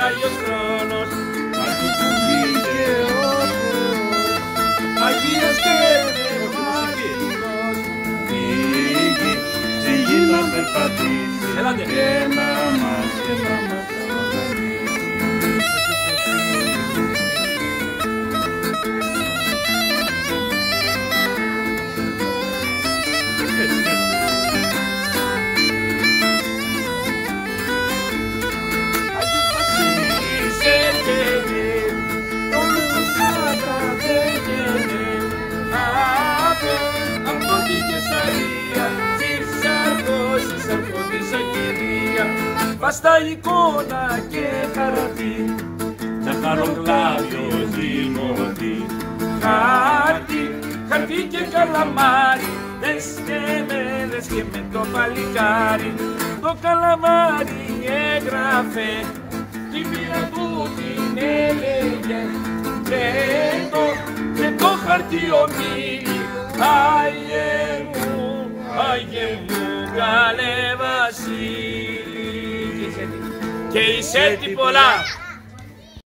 Άγιος χρόνος, αυτή που βγήκε ο Θεός, Αγίας και Θεομάτικος, φύγει στη γη να περπατήσει και να μας βαστά εικόνα και χαρτί, να χαροκλάδιο ζυμωθεί. Χαρτί και καλαμάρι, δες και με το παλικάρι. Το καλαμάρι έγραφε, τη μοίρα του την έλεγε, και το χαρτί ομίλη, Άγιε μου, καλέ Βασίλη. Και η σέτη πολλά.